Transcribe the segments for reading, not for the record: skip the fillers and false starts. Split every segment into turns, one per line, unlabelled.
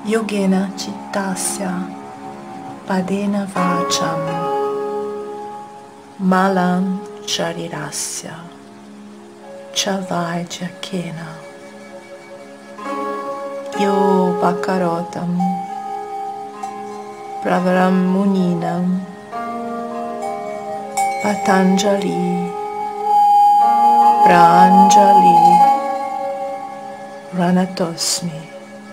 Yogena Chittasya Padena Vacham Malam Sharirasya Chavajakena Yo Bhakarotam Pravaram Muninam Patanjali Pranjali Ranatosmi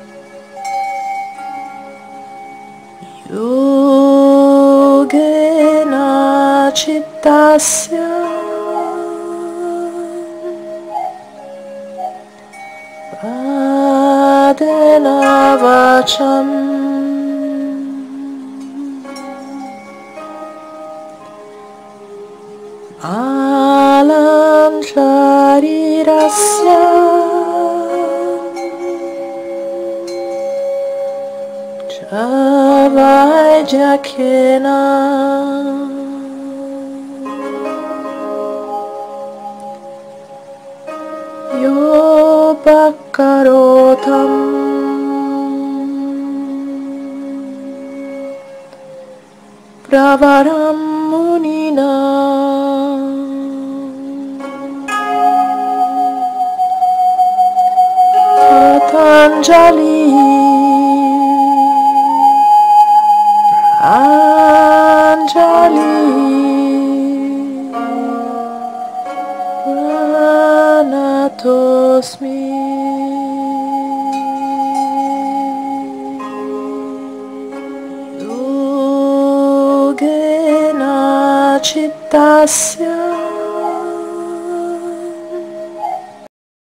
Yogena Chittasya Padena Vacham Alam Sharirasya Chavajakena Yo Bhakarotam Pravaram Muninam Patanjali Pranjali Ranatosmi Yogena Chittasya